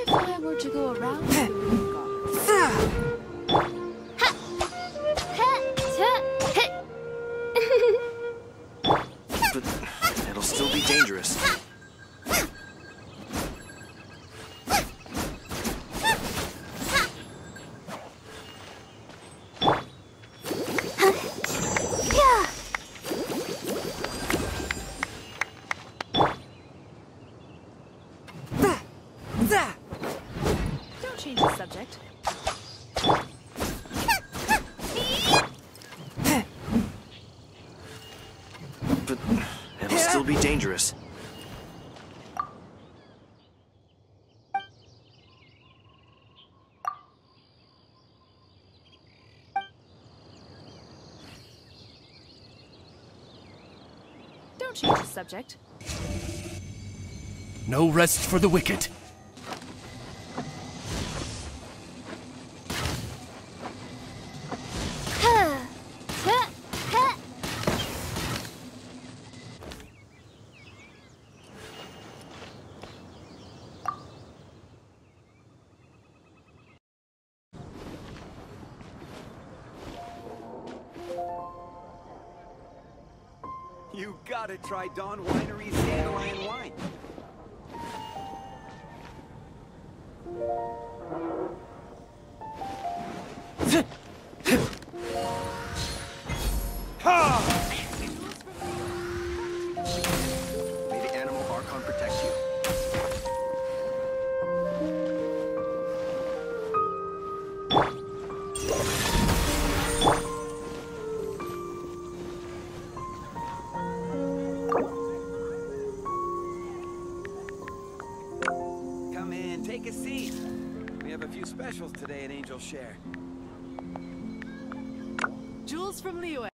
if I were to go around you? But it'll still be dangerous. Don't change the subject. But it'll still be dangerous. Don't change the subject. No rest for the wicked. You gotta try Dawn Winery's Dandelion Wine. May the animal Archon protect you. Come in, take a seat. We have a few specials today at Angel Share. Jules from Liyue.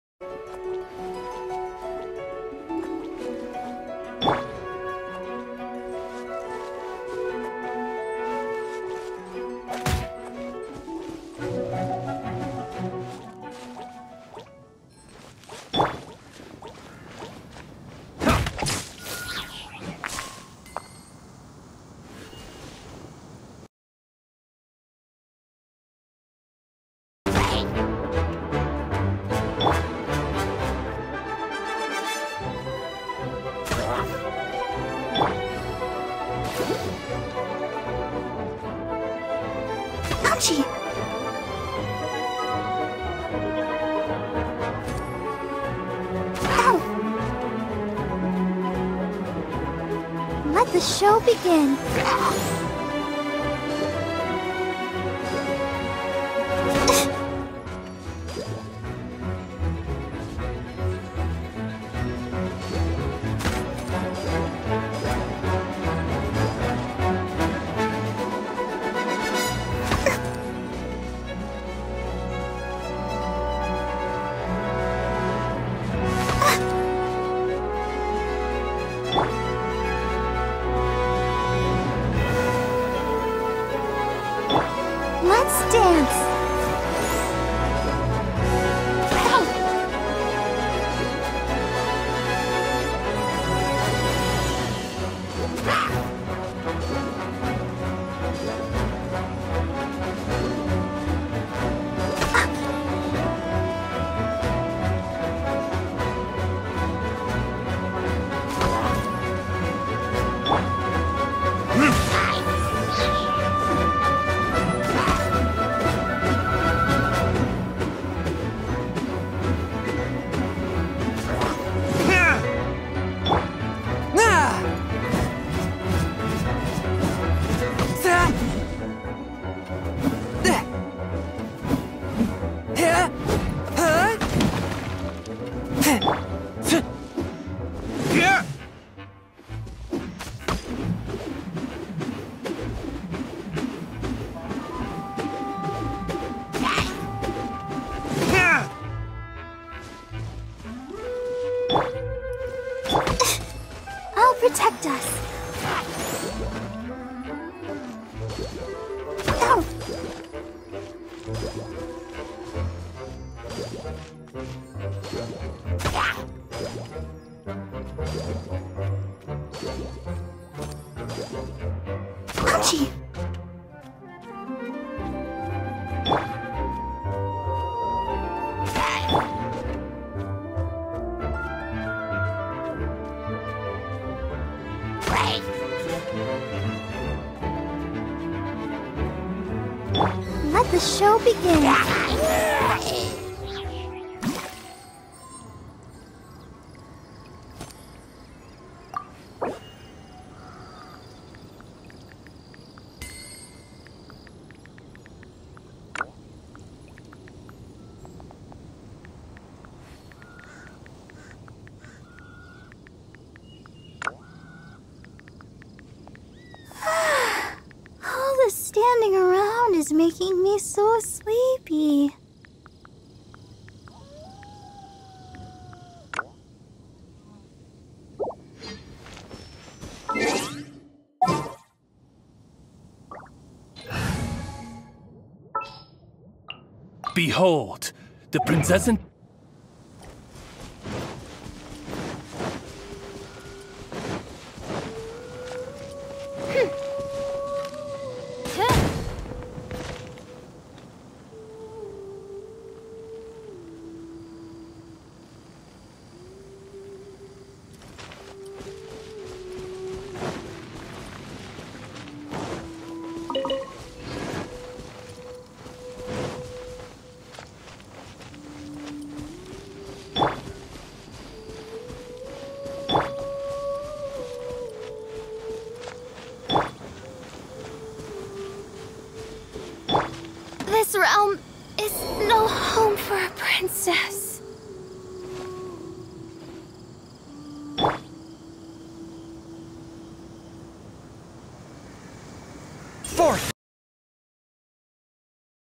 Ouchie! Ow! Let the show begin. Let's dance. I'll protect us. Ow! Ouchie! Let the show begin. All the standing around is making me so sleepy. Behold, the princess and... This realm is no home for a princess. Forth!